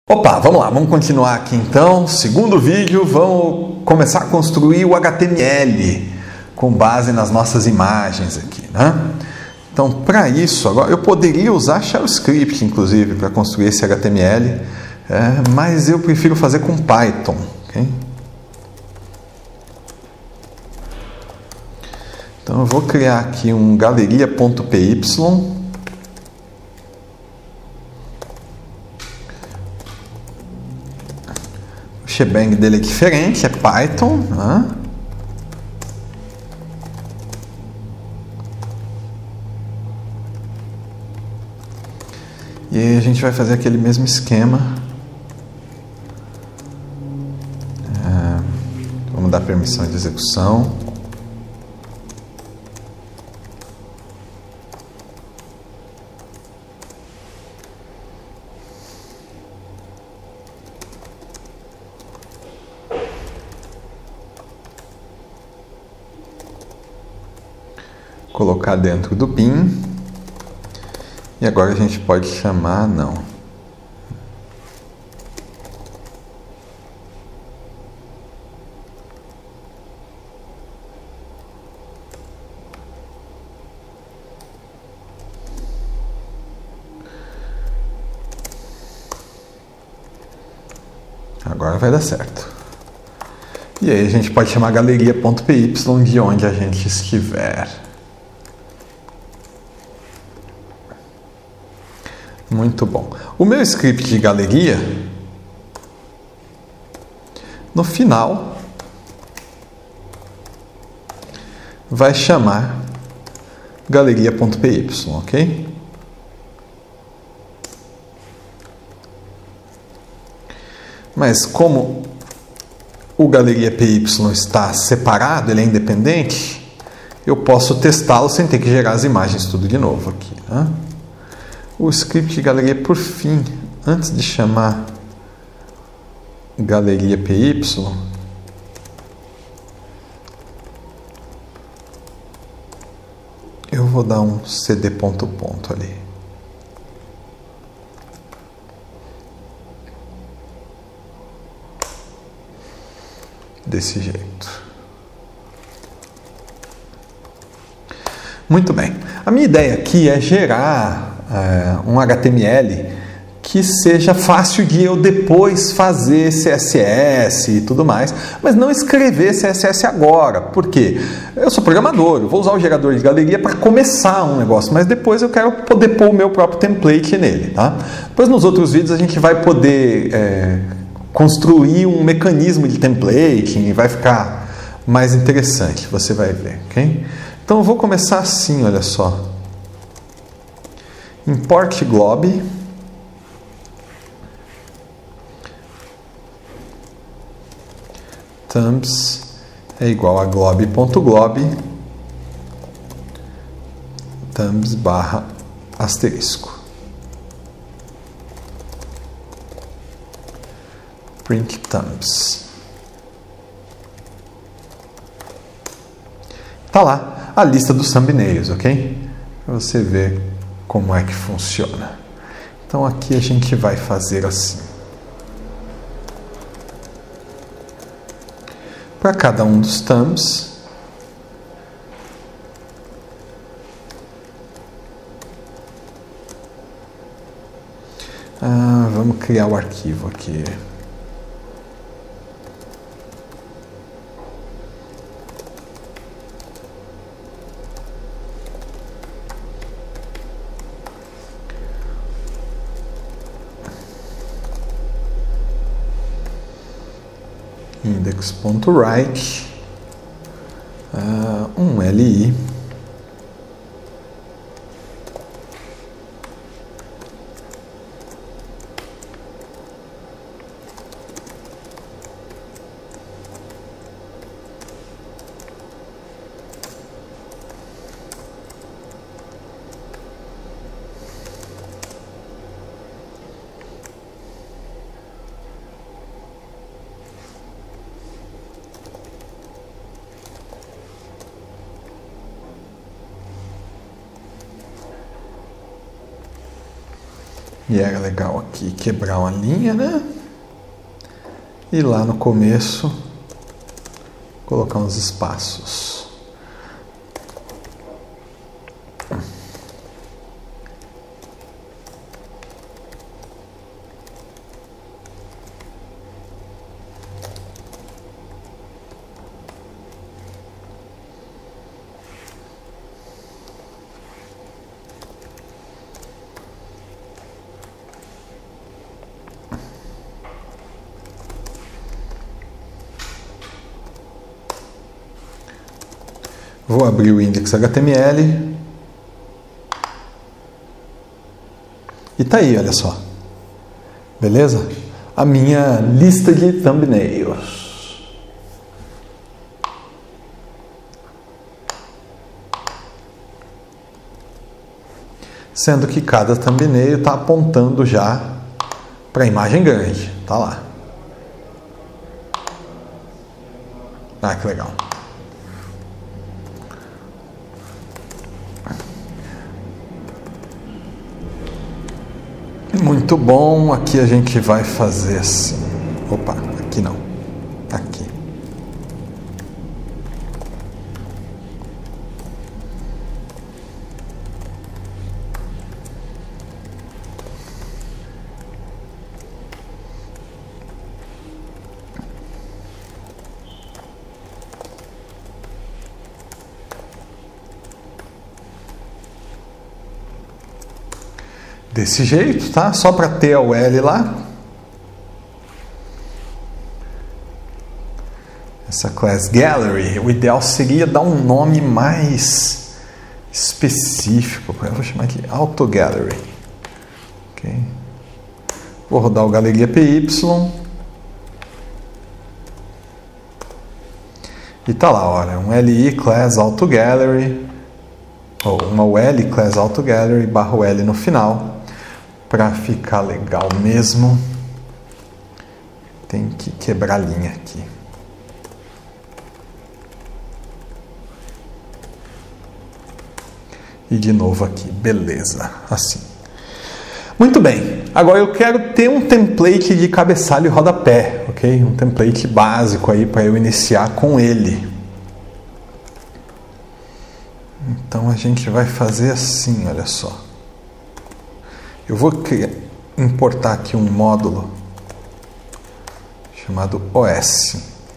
Opa, vamos lá, vamos continuar aqui então. Segundo vídeo, vamos começar a construir o HTML com base nas nossas imagens aqui, né? Então, para isso, agora eu poderia usar Shell Script, inclusive, para construir esse HTML, mas eu prefiro fazer com Python, ok? Então, eu vou criar aqui um galeria.py. O shebang dele é diferente, é Python, né? E aí a gente vai fazer aquele mesmo esquema. Vamos dar permissão de execução. Colocar dentro do bin. E agora a gente pode chamar, não. Agora vai dar certo. E aí a gente pode chamar galeria.py de onde a gente estiver. Muito bom. O meu script de galeria, no final, vai chamar galeria.py, ok? Mas como o galeria.py está separado, ele é independente, eu posso testá-lo sem ter que gerar as imagens tudo de novo aqui, né? O script de galeria, por fim, antes de chamar galeria.py, eu vou dar um cd ponto ali. Desse jeito. Muito bem. A minha ideia aqui é gerar um HTML que seja fácil de eu depois fazer CSS e tudo mais, mas não escrever CSS agora. Por quê? Eu sou programador, eu vou usar o gerador de galeria para começar um negócio, mas depois eu quero poder pôr o meu próprio template nele, tá? Depois nos outros vídeos a gente vai poder construir um mecanismo de template e vai ficar mais interessante, você vai ver, ok? Então eu vou começar assim, olha só. Import glob. Thumbs é igual a glob.glob thumbs barra asterisco. Print thumbs. Tá lá a lista dos thumbnails, ok? Para você ver como é que funciona. Então aqui a gente vai fazer assim. Para cada um dos thumbs, vamos criar o arquivo aqui. Index.write um li E era legal aqui quebrar uma linha, né? E lá no começo colocar uns espaços. Vou abrir o index HTML. E tá aí, olha só. Beleza? A minha lista de thumbnails. Sendo que cada thumbnail está apontando já para a imagem grande. Tá lá. Ah, que legal. Muito bom, aqui a gente vai fazer assim. Opa, aqui não. Aqui. Desse jeito, tá? Só para ter a UL lá. Essa class gallery, o ideal seria dar um nome mais específico. Eu vou chamar aqui auto gallery. Okay. Vou rodar o galeria PY. E tá lá, olha, um LI class auto gallery, ou uma UL class auto gallery barra UL no final. Para ficar legal mesmo, tem que quebrar a linha aqui. E de novo aqui, beleza, assim. Muito bem, agora eu quero ter um template de cabeçalho e rodapé, ok? Um template básico aí para eu iniciar com ele. Então a gente vai fazer assim, olha só. Eu vou importar aqui um módulo chamado OS.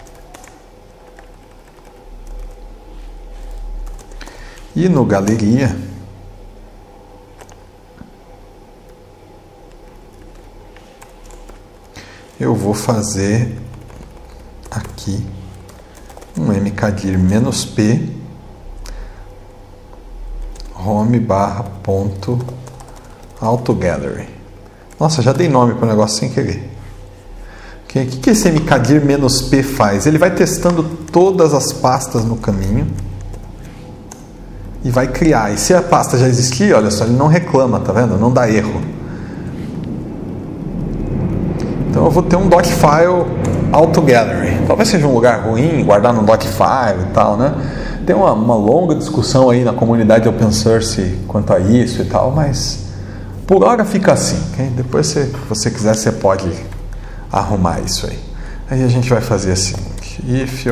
E no galeria eu vou fazer aqui um mkdir-p home barra ponto auto gallery. Nossa, já dei nome para o negócio sem querer. O que esse mkdir-p faz? Ele vai testando todas as pastas no caminho e vai criar. E se a pasta já existir, olha só, ele não reclama, tá vendo? Não dá erro. Então eu vou ter um docfile auto gallery. Talvez seja um lugar ruim guardar no docfile e tal, né? Tem uma longa discussão aí na comunidade open source quanto a isso e tal, mas por hora fica assim, okay? Depois, se você quiser, você pode arrumar isso aí. Aí a gente vai fazer assim: if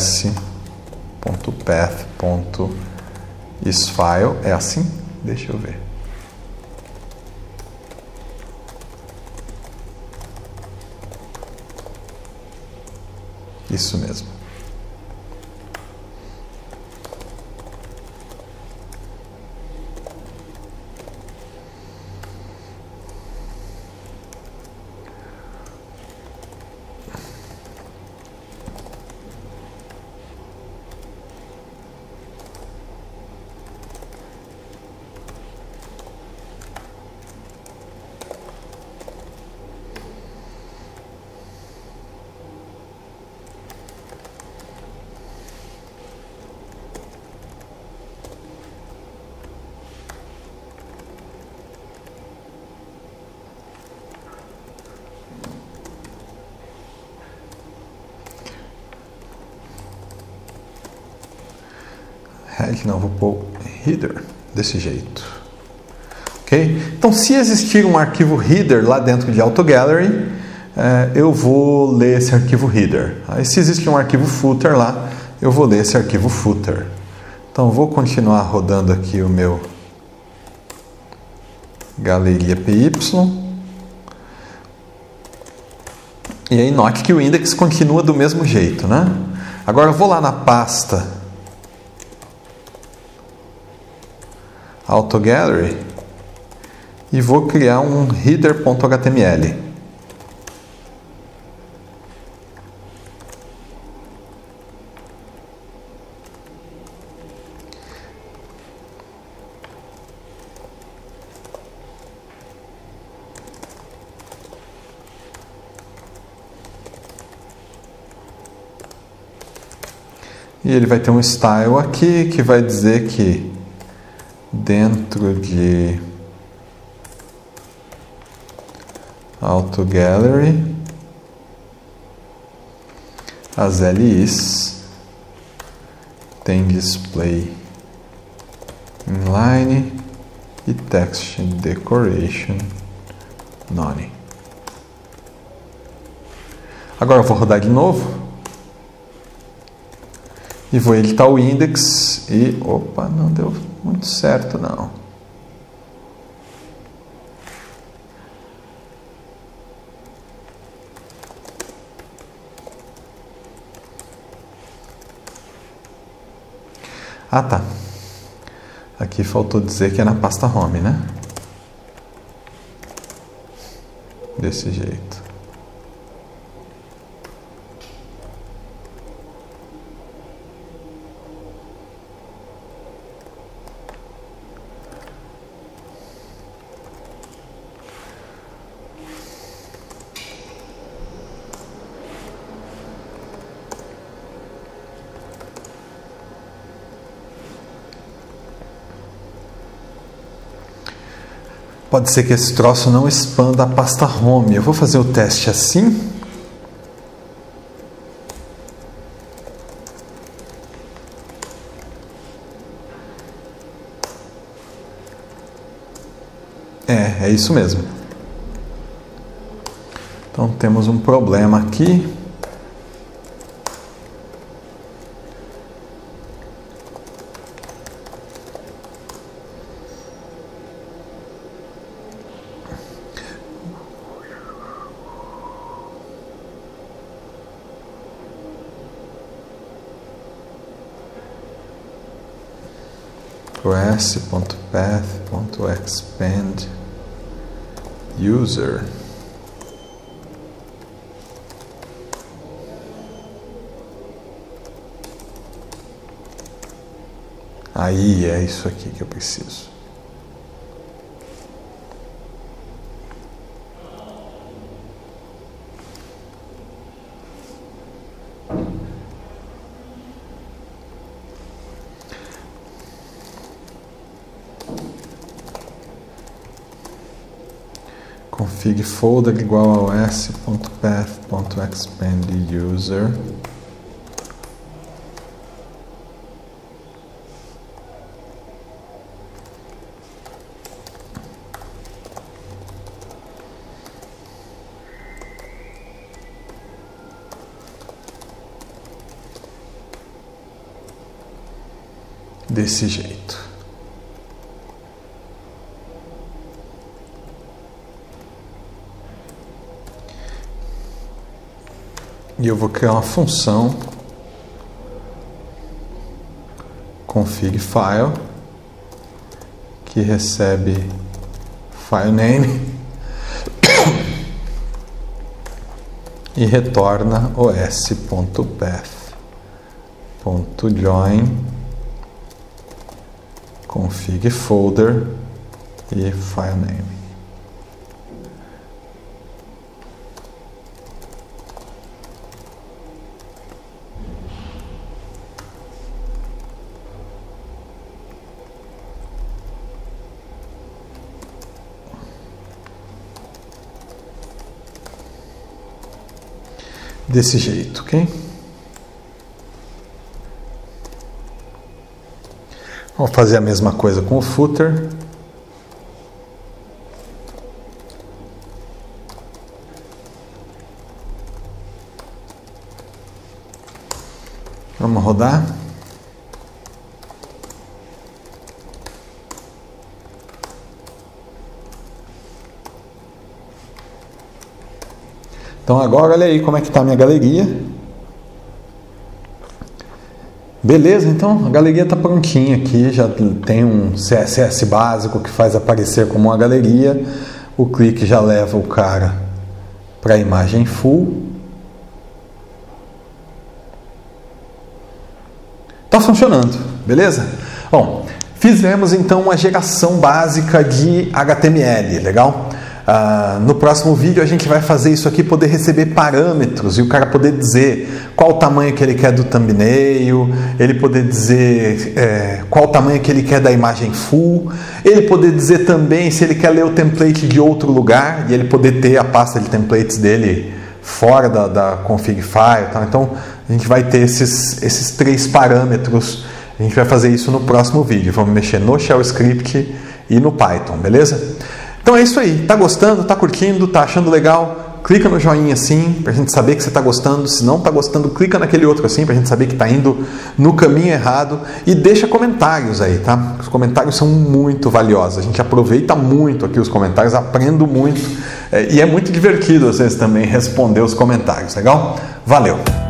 os.path.isFile é assim? Deixa eu ver. Isso mesmo. Head, não, vou pôr header desse jeito. Ok? ok? Então, se existir um arquivo header lá dentro de AutoGallery, eu vou ler esse arquivo header. Aí, se existe um arquivo footer lá, eu vou ler esse arquivo footer. Então, vou continuar rodando aqui o meu Galeria PY. E aí, note que o index continua do mesmo jeito, né? Agora, eu vou lá na pasta AutoGallery e vou criar um header.html. E ele vai ter um style aqui que vai dizer que dentro de AutoGallery as LIs tem display inline e text decoration none. Agora eu vou rodar de novo. E vou editar o index e... Opa, não deu muito certo, não. Ah, tá. Aqui faltou dizer que é na pasta home, né? Desse jeito. Pode ser que esse troço não expanda a pasta home. Eu vou fazer o teste assim. É isso mesmo. Então temos um problema aqui. s.path.expand user. Aí é isso aqui que eu preciso. Config folder igual ao s.path.expand user. Desse jeito. E eu vou criar uma função config file que recebe file name e retorna os.path.join config folder e file name. Desse jeito, ok? Vamos fazer a mesma coisa com o footer. Vamos rodar. Então agora olha aí como é que está a minha galeria. Beleza, então a galeria está prontinha aqui, já tem um CSS básico que faz aparecer como uma galeria. O clique já leva o cara para a imagem full. Está funcionando, beleza? Bom, fizemos então uma geração básica de HTML, legal? No próximo vídeo a gente vai fazer isso aqui, poder receber parâmetros e o cara poder dizer qual o tamanho que ele quer do thumbnail, ele poder dizer qual o tamanho que ele quer da imagem full, ele poder dizer também se ele quer ler o template de outro lugar e ele poder ter a pasta de templates dele fora da config file. Tá? Então a gente vai ter esses 3 parâmetros. A gente vai fazer isso no próximo vídeo. Vamos mexer no Shell Script e no Python, beleza? Então é isso aí, tá gostando, tá curtindo, tá achando legal? Clica no joinha assim, pra gente saber que você tá gostando. Se não tá gostando, clica naquele outro assim, pra gente saber que tá indo no caminho errado. E deixa comentários aí, tá? Os comentários são muito valiosos. A gente aproveita muito aqui os comentários, aprendo muito. E é muito divertido às vezes também responder os comentários, legal? Valeu!